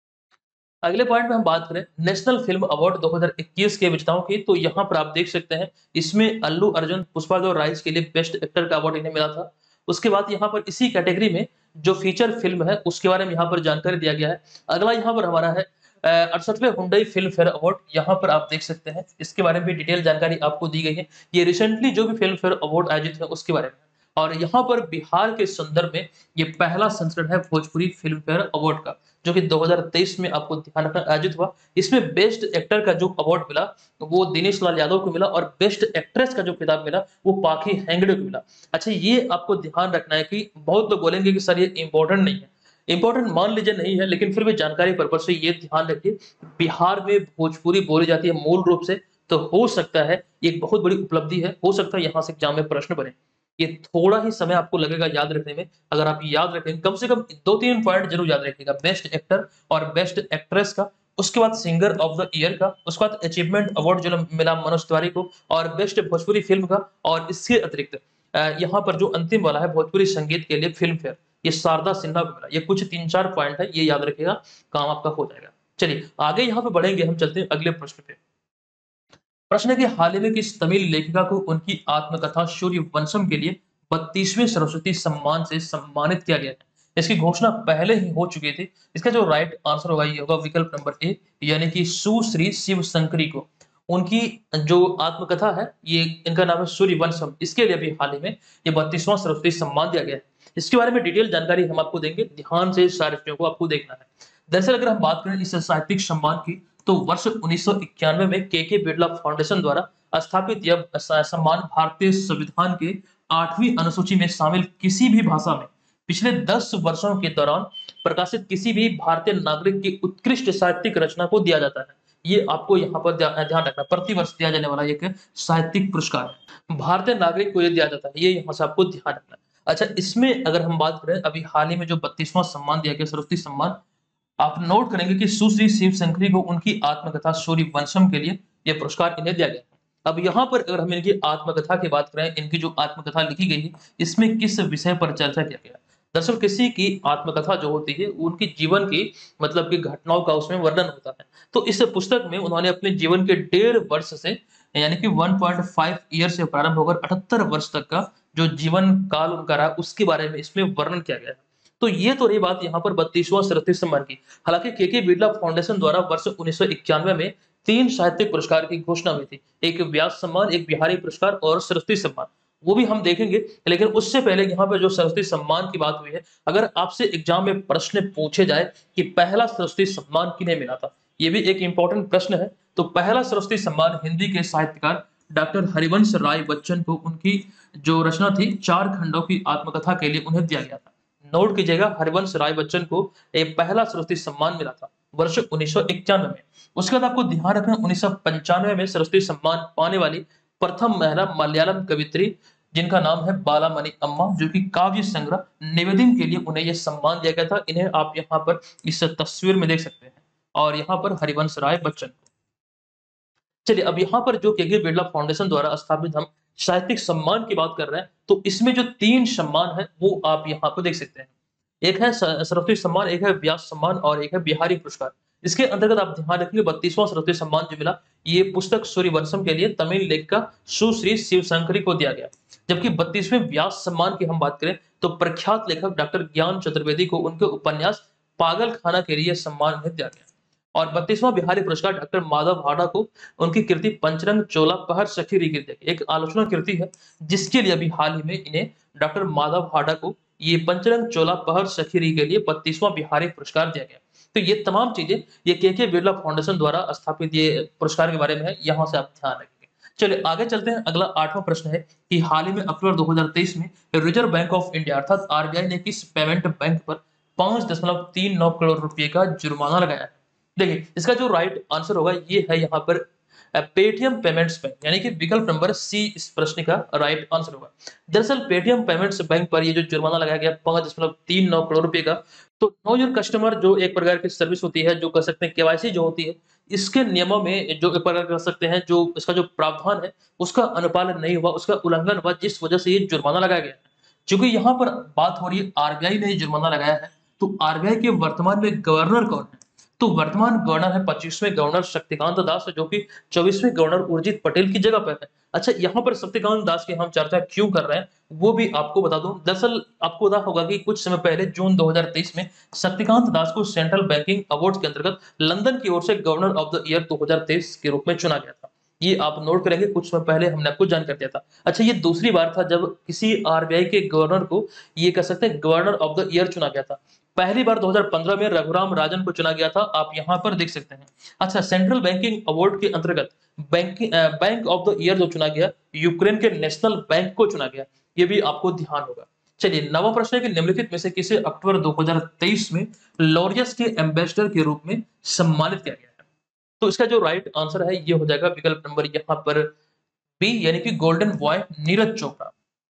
अगले पॉइंट में हम बात करें नेशनल फिल्म अवार्ड 2021 के विजेताओं की, तो यहाँ पर आप देख सकते हैं इसमें अल्लू अर्जुन पुष्पा द राइज के लिए बेस्ट एक्टर का अवार्ड इन्हें मिला था। उसके बाद यहाँ पर इसी कैटेगरी में जो फीचर फिल्म है उसके बारे में यहाँ पर जानकारी दिया गया है। अगला यहाँ पर हमारा है 68वें हुंडई फिल्म फेयर अवार्ड। यहाँ पर आप देख सकते हैं इसके बारे में भी डिटेल जानकारी आपको दी गई है। ये रिसेंटली जो भी फिल्म फेयर अवार्ड आयोजित है उसके बारे में, और यहाँ पर बिहार के संदर्भ में ये पहला संस्करण है भोजपुरी फिल्म फेयर अवार्ड का, जो कि 2023 में आपको ध्यान रखना आयोजित हुआ। इसमें बेस्ट एक्टर का जो अवार्ड मिला वो दिनेश लाल यादव को मिला और बेस्ट एक्ट्रेस का जो खिताब मिला वो पाखी हेंगड़े को मिला। अच्छा, ये आपको ध्यान रखना है कि बहुत लोग बोलेंगे कि सर ये इंपॉर्टेंट नहीं है। इंपॉर्टेंट मान लीजिए नहीं है, लेकिन फिर भी जानकारी पर्पज से ये ध्यान रखिए बिहार में भोजपुरी बोली जाती है मूल रूप से, तो हो सकता है ये एक बहुत बड़ी उपलब्धि है, हो सकता है यहाँ से एग्जाम में प्रश्न बने। ये थोड़ा ही समय आपको लगेगा याद रखने में। अगर आप याद रखेंगे कम से कम 2-3 पॉइंट जरूर याद रखिएगा, बेस्ट एक्टर और बेस्ट एक्ट्रेस का, उसके बाद सिंगर ऑफ द ईयर का, उसके बाद अचीवमेंट अवार्ड जो मिला मनोज तिवारी को, और बेस्ट भोजपुरी फिल्म का, और इसके अतिरिक्त यहाँ पर जो अंतिम वाला है भोजपुरी संगीत के लिए फिल्म फेयर, ये शारदा सिन्हा को मिला। ये कुछ 3-4 पॉइंट है, ये याद रखिएगा, काम आपका हो जाएगा। चलिए आगे यहाँ पे बढ़ेंगे, हम चलते हैं अगले प्रश्न पे। प्रश्न है कि हाल ही में किस तमिल लेखिका को उनकी आत्मकथा सूर्यवंशम के लिए 32वें सरस्वती सम्मान से सम्मानित किया गया है? इसकी घोषणा पहले ही हो चुकी थी। इसका जो राइट आंसर होगा ये होगा विकल्प नंबर ए, यानी कि सुश्री शिव शंकरी को। उनकी जो आत्मकथा है ये, इनका नाम है सूर्यवंशम, इसके लिए भी हाल ही में ये 32वां सरस्वती सम्मान दिया गया है। इसके बारे में डिटेल जानकारी हम आपको देंगे, ध्यान से सारे चीजों को आपको देखना है। दरअसल अगर हम बात करें इस साहित्यिक सम्मान की, तो वर्ष 1991 में के बिरला फाउंडेशन द्वारा स्थापित यह सम्मान भारतीय संविधान के 8वीं अनुसूची में शामिल किसी भी भाषा में पिछले 10 वर्षों के दौरान प्रकाशित किसी भी भारतीय नागरिक की उत्कृष्ट साहित्यिक रचना को दिया जाता है। ये आपको यहाँ पर ध्यान रखना, प्रति वर्ष दिया जाने वाला एक साहित्यिक पुरस्कार है, भारतीय नागरिक को ये दिया जाता है, ये यहाँ से आपको ध्यान रखना। अच्छा, इसमें अगर हम बात करें अभी हाल ही में जो 32वां सम्मान दिया गया सरस्वती सम्मान, आप नोट करेंगे कि सुश्री शिव शंकरी को उनकी आत्मकथा सूर्यवंशम के लिए यह पुरस्कार इन्हें दिया गया। अब यहाँ पर अगर हम इनकी आत्मकथा की बात करें, इनकी जो आत्मकथा लिखी गई है इसमें किस विषय पर चर्चा किया गया? दरअसल किसी की आत्मकथा जो होती है उनकी जीवन की मतलब की घटनाओं का उसमें वर्णन होता है। तो इस पुस्तक में उन्होंने अपने जीवन के 1.5 वर्ष से, यानी कि 1.5 ईयर से प्रारंभ होकर 78 वर्ष तक का जो जीवन काल उनका रहा उसके बारे में इसमें वर्णन किया गया है। तो ये तो रही बात यहाँ पर 32वां सरस्वती सम्मान की। हालांकि के बिरला फाउंडेशन द्वारा वर्ष 1991 में 3 साहित्यिक पुरस्कार की घोषणा हुई थी, एक व्यास सम्मान, एक बिहारी पुरस्कार और सरस्वती सम्मान। वो भी हम देखेंगे। लेकिन उससे पहले यहाँ पे जो सरस्वती सम्मान की बात हुई है, अगर आपसे एग्जाम में प्रश्न पूछे जाए कि पहला सरस्वती सम्मान किन्हें मिला था, ये भी एक इंपॉर्टेंट प्रश्न है। तो पहला सरस्वती सम्मान हिंदी के साहित्यकार डॉक्टर हरिवंश राय बच्चन को उनकी जो रचना थी चार खंडों की आत्मकथा के लिए उन्हें दिया गया था। नोट कीजिएगा, हरिवंश राय बच्चन को एक पहला सरस्वती सम्मान मिला था वर्ष 1991 में। उसके बाद आपको ध्यान रखना 1995 में सरस्वती सम्मान पाने वाली प्रथम महिला मलयालम कवित्री जिनका नाम है बालामणि अम्मा, जो कि काव्य संग्रह निवेदन के लिए उन्हें यह सम्मान दिया गया था। इन्हें आप यहाँ पर इस तस्वीर में देख सकते हैं और यहाँ पर हरिवंश राय बच्चन। चलिए अब यहाँ पर जो केके बिरला फाउंडेशन द्वारा स्थापित हम साहित्यिक सम्मान की बात कर रहे हैं, तो इसमें जो 3 सम्मान है वो आप यहाँ पर देख सकते हैं। एक है सरस्वती सम्मान, एक है व्यास सम्मान और एक है बिहारी पुरस्कार। इसके अंतर्गत आप ध्यान रखेंगे 32वां सरस्वती सम्मान जो मिला, ये पुस्तक सूर्यवंशम के लिए तमिल लेखिका सुश्री शिवशंकरी को दिया गया। जबकि 32वें व्यास सम्मान की हम बात करें तो प्रख्यात लेखक डॉक्टर ज्ञान चतुर्वेदी को उनके उपन्यास पागल खाना के लिए सम्मान उन्हें दिया गया। और 32वां बिहारी पुरस्कार डॉक्टर माधव हाड़ा को उनकी कृति पंचरंग चोला पहर सखी री गिर गई। एक आलोचना कृति है जिसके लिए अभी हाल ही में इन्हें डॉक्टर माधव हाड़ा को ये पंचरंग चोला पहर सखी री के लिए 32वां बिहारी पुरस्कार दिया गया। तो ये तमाम चीजें ये केके बिरला फाउंडेशन द्वारा स्थापित ये पुरस्कार के बारे में है, यहाँ से आप ध्यान रखेंगे। चलिए आगे चलते हैं। अगला 8वां प्रश्न है कि हाल ही में अक्टूबर 2023 में रिजर्व बैंक ऑफ इंडिया अर्थात आरबीआई ने किस पेमेंट बैंक पर 5.39 करोड़ रुपए का जुर्माना लगाया है। देखिए इसका जो राइट आंसर होगा ये है यहाँ पर पेटीएम पेमेंट्स बैंक, यानी कि विकल्प नंबर सी इस प्रश्न का राइट आंसर होगा। दरअसल पेटीएम पेमेंट्स बैंक पर ये जो जुर्माना लगाया गया 5.39 करोड़ रुपए का, तो नो योर कस्टमर जो एक प्रकार की सर्विस होती है, जो कर सकते हैं केवाईसी जो होती है, इसके नियमों में जो एक प्रकार कर सकते हैं, जो इसका जो प्रावधान है उसका अनुपालन नहीं हुआ, उसका उल्लंघन हुआ, जिस वजह से ये जुर्माना लगाया गया है। चूंकि यहाँ पर बात हो रही है आरबीआई ने जुर्माना लगाया है, तो आरबीआई के वर्तमान में गवर्नर कौन है, तो वर्तमान गवर्नर है 25वें गवर्नर शक्तिकांत दास, जो कि 24वें गवर्नर उर्जित पटेल की जगह पर है। अच्छा यहाँ पर शक्तिकांत दास की हम चर्चा क्यों कर रहे हैं वो भी आपको बता दूं। दरअसल आपको पता होगा कि कुछ समय पहले जून 2023 में शक्तिकांत दास को सेंट्रल बैंकिंग अवार्ड के अंतर्गत लंदन की ओर से गवर्नर ऑफ द ईयर 2023 के रूप में चुना गया था। ये आप नोट करेंगे, कुछ समय पहले हमने आपको जानकारी दिया था। अच्छा ये दूसरी बार था जब किसी आरबीआई के गवर्नर को ये कह सकते हैं गवर्नर ऑफ द ईयर चुना गया था। पहली बार 2015 में रघुराम राजन को चुना गया था, आप यहाँ पर देख सकते हैं। अच्छा सेंट्रल बैंकिंग अवार्ड के अंतर्गत बैंक ऑफ द ईयर जो चुना गया यूक्रेन के नेशनल बैंक को चुना गया, ये भी आपको ध्यान होगा। चलिए नवा प्रश्न है कि निम्नलिखित में से किसे अक्टूबर 2023 में लॉरियस के एम्बेसडर के रूप में सम्मानित किया गया है। तो इसका जो राइट आंसर है ये हो जाएगा विकल्प नंबर यहाँ पर बी, यानी कि गोल्डन बॉय नीरज चोपड़ा।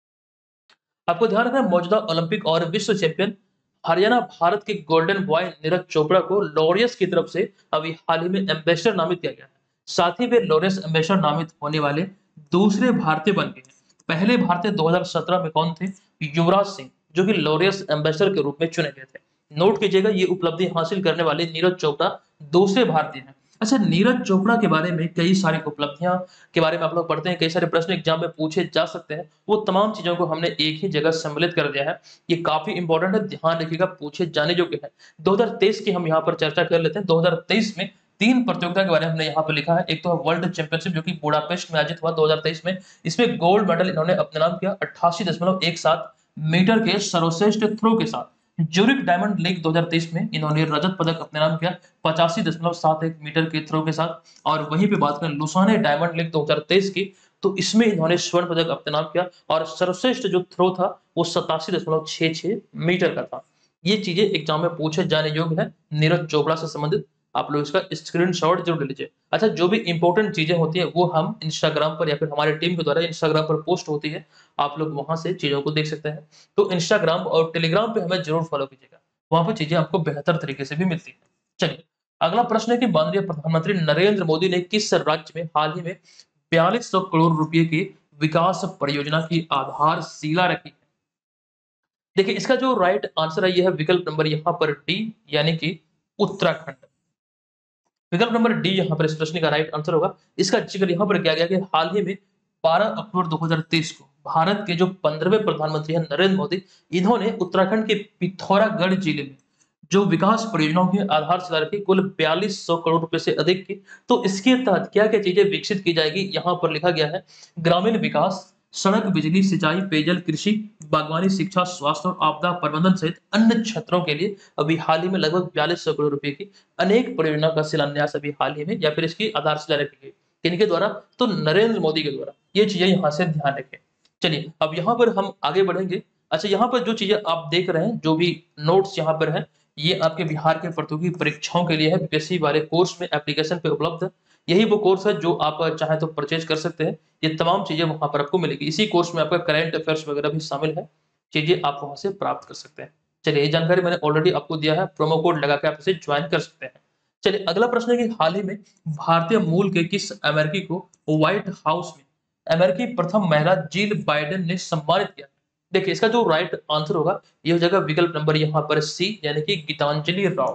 आपको ध्यान रखना मौजूदा ओलंपिक और विश्व चैंपियन हरियाणा भारत के गोल्डन बॉय नीरज चोपड़ा को लॉरियस की तरफ से अभी हाल ही में एम्बेसडर नामित किया गया है। साथ ही वे लॉरियस एम्बेसडर नामित होने वाले दूसरे भारतीय बन गए हैं। पहले भारतीय 2017 में कौन थे, युवराज सिंह, जो कि लॉरियस एम्बेसडर के रूप में चुने गए थे। नोट कीजिएगा ये उपलब्धि हासिल करने वाले नीरज चोपड़ा दूसरे भारतीय हैं। अच्छा नीरज चोपड़ा के बारे में कई सारी उपलब्धियां के बारे में आप लोग पढ़ते हैं, कई सारे प्रश्न एग्जाम में पूछे जा सकते हैं, वो तमाम चीजों को हमने एक ही जगह सम्मिलित कर दिया है। ये काफी इंपॉर्टेंट है, ध्यान रखिएगा, पूछे जाने योग्य है। 2023 की हम यहाँ पर चर्चा कर लेते हैं। 2023 में 3 प्रतियोगिता के बारे में हमने यहाँ पर लिखा है। एक तो वर्ल्ड चैंपियनशिप जो कि बुडापेस्ट में आयोजित हुआ 2023 में, इसमें गोल्ड मेडल इन्होंने अपने नाम किया 88.17 मीटर के सर्वश्रेष्ठ थ्रो के साथ। ज्यूरिक डायमंड लीग 2023 में इन्होंने रजत पदक अपने नाम किया 85.71 मीटर के थ्रो के साथ। और वहीं पे बात करें लुसाने डायमंड लीग 2023 की, तो इसमें इन्होंने स्वर्ण पदक अपने नाम किया और सर्वश्रेष्ठ जो थ्रो था वो 87.66 मीटर का था। ये चीजें एग्जाम में पूछे जाने योग्य है नीरज चोपड़ा से संबंधित, आप लोग इसका स्क्रीनशॉट जरूर ले लीजिए। अच्छा जो भी इंपॉर्टेंट चीजें होती है वो हम इंस्टाग्राम पर या फिर हमारे टीम के द्वारा इंस्टाग्राम पर पोस्ट होती है, आप लोग वहां से चीजों को देख सकते हैं। तो इंस्टाग्राम और टेलीग्राम पे हमें जरूर फॉलो कीजिएगा, वहां पर चीजें आपको बेहतर तरीके से भी मिलती है। चलिए अगला प्रश्न है कि माननीय प्रधानमंत्री नरेंद्र मोदी ने किस राज्य में हाल ही में 4200 करोड़ रुपए की विकास परियोजना की आधारशिला रखी है। देखिए इसका जो राइट आंसर है यह है विकल्प नंबर यहाँ पर डी, यानी कि उत्तराखंड। विकल्प नंबर डी यहाँ पर इस प्रश्न का राइट आंसर होगा। इसका जिक्र यहाँ पर किया गया कि हाल ही में 12 अक्टूबर 2023 को भारत के जो 15वें प्रधानमंत्री हैं नरेंद्र मोदी, इन्होंने उत्तराखंड के पिथौरागढ़ जिले में जो विकास परियोजनाओं की आधारशिला रखी, कुल 4200 करोड़ रुपए से अधिक की। तो इसके तहत क्या क्या चीजें विकसित की जाएगी, यहाँ पर लिखा गया है ग्रामीण विकास, सड़क, बिजली, सिंचाई, पेयजल, कृषि, बागवानी, शिक्षा, स्वास्थ्य और आपदा प्रबंधन सहित अन्य क्षेत्रों के लिए अभी हाल ही में लगभग 4200 करोड़ रुपए की अनेक परियोजनाओं का शिलान्यास अभी हाल ही में या फिर इसकी आधारशिला रखी गई। किनके द्वारा? तो नरेंद्र मोदी के द्वारा। ये चीजें यहाँ से ध्यान रखें। चलिए अब यहाँ पर हम आगे बढ़ेंगे। अच्छा, यहाँ पर जो चीजें आप देख रहे हैं, जो भी नोट्स यहाँ पर है, ये आपके बिहार के प्रतियोगी परीक्षाओं के लिए है। बीपीएससी वाले कोर्स में एप्लीकेशन पे उपलब्ध है। यही वो कोर्स है जो आप चाहे तो परचेज कर सकते हैं। ये तमाम चीजें वहां पर आपको मिलेगी। इसी कोर्स में आपका करंट अफेयर्स वगैरह भी शामिल है। चीजें आप वहां से प्राप्त कर सकते हैं। चलिए, ये जानकारी मैंने ऑलरेडी आपको दिया है। प्रोमो कोड लगा के आप इसे ज्वाइन कर सकते हैं। चलिए, अगला प्रश्न है कि हाल ही में भारतीय मूल के किस अमेरिकी को व्हाइट हाउस में अमेरिकी प्रथम महिला जिल बाइडेन ने सम्मानित किया? देखिए, इसका जो राइट आंसर होगा ये हो जाएगा विकल्प नंबर यहाँ पर सी, यानी कि गीतांजलि राव।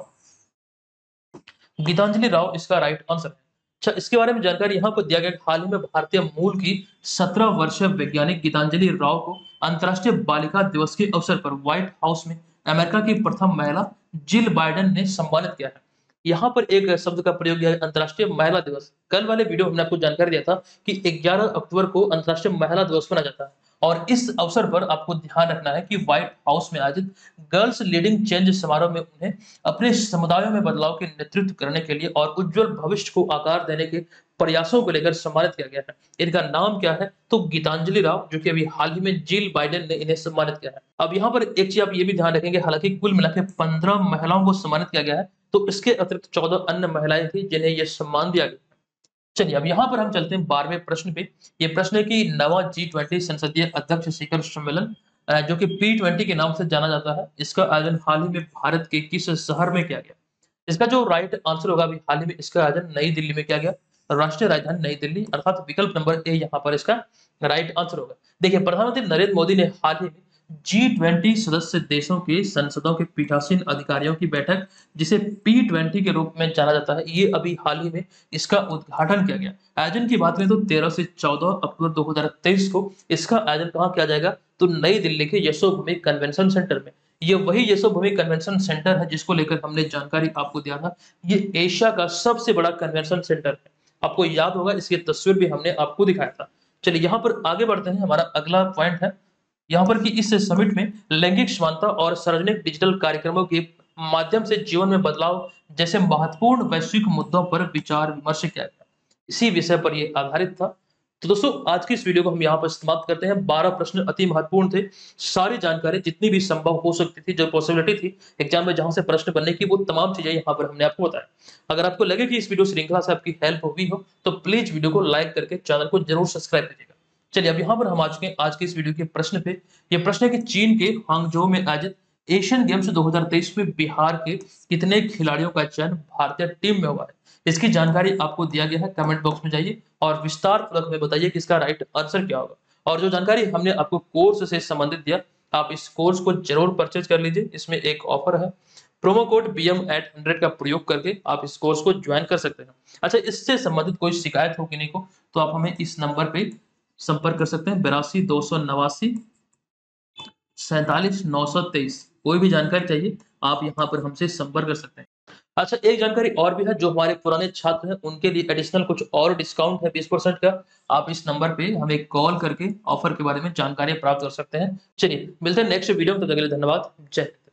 गीतांजलि राव इसका राइट आंसर है। अच्छा, इसके बारे में जानकारी यहाँ पर दिया गया कि हाल ही में भारतीय मूल की 17 वर्षीय वैज्ञानिक गीतांजलि राव को अंतर्राष्ट्रीय बालिका दिवस के अवसर पर व्हाइट हाउस में अमेरिका की प्रथम महिला जिल बाइडेन ने सम्मानित किया है। यहाँ पर एक शब्द का प्रयोग किया है, अंतर्राष्ट्रीय महिला दिवस। कल वाले वीडियो हमने आपको जानकारी दिया था कि 11 अक्टूबर को अंतर्राष्ट्रीय महिला दिवस मनाया जाता है। और इस अवसर पर आपको ध्यान रखना है कि व्हाइट हाउस में आयोजित गर्ल्स लीडिंग चेंज समारोह में उन्हें अपने समुदायों में बदलाव के नेतृत्व करने के लिए और उज्जवल भविष्य को आकार देने के प्रयासों को लेकर सम्मानित किया गया है। इनका नाम क्या है? तो गीतांजलि राव, जो कि अभी हाल ही में जिल बाइडेन ने इन्हें सम्मानित किया है। अब यहाँ पर एक चीज आप ये भी ध्यान रखेंगे, हालांकि कुल मिलाकर 15 महिलाओं को सम्मानित किया गया है, तो इसके अतिरिक्त 14 अन्य महिलाएं थी जिन्हें यह सम्मान दिया गया। चलिए अब यहाँ पर हम चलते हैं 12वें प्रश्न पे। ये प्रश्न है कि नवा G20 संसदीय अध्यक्ष शिखर सम्मेलन, जो कि P20 के नाम से जाना जाता है, इसका आयोजन हाल ही में भारत के किस शहर में किया गया? इसका जो राइट आंसर होगा, अभी हाल ही में इसका आयोजन नई दिल्ली में किया गया। राष्ट्रीय राजधानी नई दिल्ली, अर्थात विकल्प नंबर ए यहाँ पर इसका राइट आंसर होगा। देखिए, प्रधानमंत्री नरेंद्र मोदी ने हाल ही में G20 सदस्य देशों के संसदों के पीठासीन अधिकारियों की बैठक, जिसे P20 के रूप में जाना जाता है, ये अभी हाल ही में इसका उद्घाटन किया गया। आयोजन की बात करें तो 13 से 14 अक्टूबर 2023 को इसका आयोजन कहाँ किया जाएगा? तो नई दिल्ली के यशोभूमि कन्वेंशन सेंटर में। ये वही यशोभूमि कन्वेंशन सेंटर है जिसको लेकर हमने जानकारी आपको दिया था। ये एशिया का सबसे बड़ा कन्वेंशन सेंटर है। आपको याद होगा, इसकी तस्वीर भी हमने आपको दिखाया था। चलिए यहाँ पर आगे बढ़ते हैं। हमारा अगला पॉइंट है यहाँ पर कि इस समिट में लैंगिक समानता और सार्वजनिक डिजिटल कार्यक्रमों के माध्यम से जीवन में बदलाव जैसे महत्वपूर्ण वैश्विक मुद्दों पर विचार विमर्श किया गया। इसी विषय पर ये आधारित था। तो दोस्तों, आज की इस वीडियो को हम यहाँ पर समाप्त करते हैं। 12 प्रश्न अति महत्वपूर्ण थे। सारी जानकारी जितनी भी संभव हो सकती थी, जो पॉसिबिलिटी थी एग्जाम में जहां से प्रश्न बनने की, वो तमाम चीजें यहाँ पर हमने आपको बताया। अगर आपको लगे कि इस वीडियो श्रृंखला से आपकी हेल्प हुई हो, तो प्लीज वीडियो को लाइक करके चैनल को जरूर सब्सक्राइब कीजिएगा। चलिए अब यहाँ पर हम आ चुके हैं आज के इस वीडियो के प्रश्न पे। ये प्रश्न है कि चीन के हांगझोउ में आयोजित एशियन गेम्स 2023 में बिहार के कितने खिलाड़ियों का चयन भारतीय टीम में हुआ है? इसकी जानकारी आपको दिया गया है। कमेंट बॉक्स में जाइए और विस्तार पूर्वक में बताइए कि इसका राइट आंसर क्या होगा। और जो जानकारी हमने आपको कोर्स से संबंधित दिया, आप इस कोर्स को जरूर परचेज कर लीजिए। इसमें एक ऑफर है, प्रोमो कोड BM@100 का प्रयोग करके आप इस कोर्स को ज्वाइन कर सकते हैं। अच्छा, इससे संबंधित कोई शिकायत हो किसी को, तो आप हमें इस नंबर पे संपर्क कर सकते हैं, 82 289 47 923। कोई भी जानकारी चाहिए, आप यहाँ पर हमसे संपर्क कर सकते हैं। अच्छा, एक जानकारी और भी है, जो हमारे पुराने छात्र हैं उनके लिए एडिशनल कुछ और डिस्काउंट है 20% का। आप इस नंबर पे हमें कॉल करके ऑफर के बारे में जानकारी प्राप्त कर सकते हैं। चलिए मिलते हैं नेक्स्ट वीडियो में, तब तक के लिए धन्यवाद। जय हिंद।